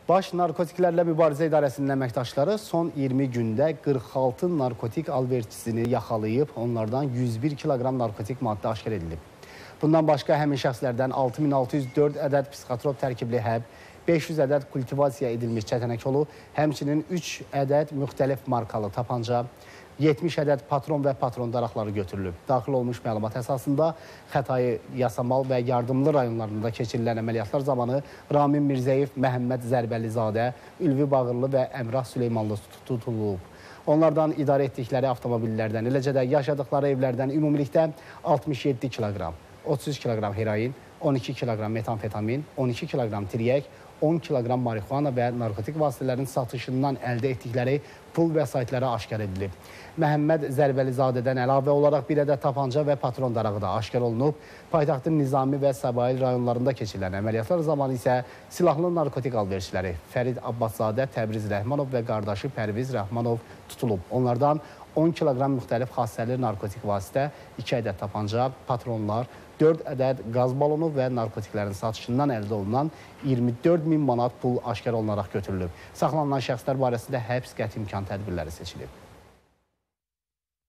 Baş Narkotiklərlə Mübarizə İdarəsinin əməkdaşları son 20 gündə 46 narkotik alverçisini yaxalayıb, onlardan 101 kiloqram narkotik maddə aşkar edilib. Bundan başqa həmin şəxslərdən 6604 ədəd psixotrop tərkibli həb, 500 ədəd kultivasiya edilmiş çətənək yolu, həmçinin 3 ədəd müxtəlif markalı tapanca, 70 ədəd patron və patron daraqları götürülüb. Daxil olmuş məlumat əsasında Xətai, Yasamal və Yardımlı rayonlarında keçirilən əməliyyatlar zamanı Ramin Mirzəyev, Məhəmməd Zərbəlizadə, Ülvi Bağırlı və Əmrah Süleymanlı tutulub. Onlardan idarə etdikləri avtomobillərdən, eləcə də yaşadıkları evlərdən ümumilikdə 67 kiloqram, 33 kiloqram heroin, 12 kiloqram metamfetamin, 12 kiloqram tiryək, 10 kiloqram marihuana və narkotik vasitələrin satışından əldə etdikləri pul vəsaitləri aşkar edilib. Məhəmməd Zərbəlizadədən əlavə olaraq bir ədəd tapanca və patron darağı da aşkar olunub. Paytaxtın Nizami və Səbail rayonlarında keçirilən əməliyyatlar zamanı isə silahlı narkotik alverçiləri Fərid Abbaszadə, Təbriz Rəhmanov və qardaşı Pərviz Rəhmanov tutulub. Onlardan 10 kiloqram müxtəlif xassəli narkotik vasitə, 2 ədəd tapanca, patronlar, 4 ədəd qaz balonu və narkotiklərin satışından əldə olunan 24 min manat pul aşkar olunaraq götürülüb. Saxlanılan şəxslər barəsində həbs qəti imkan tədbirləri seçilib.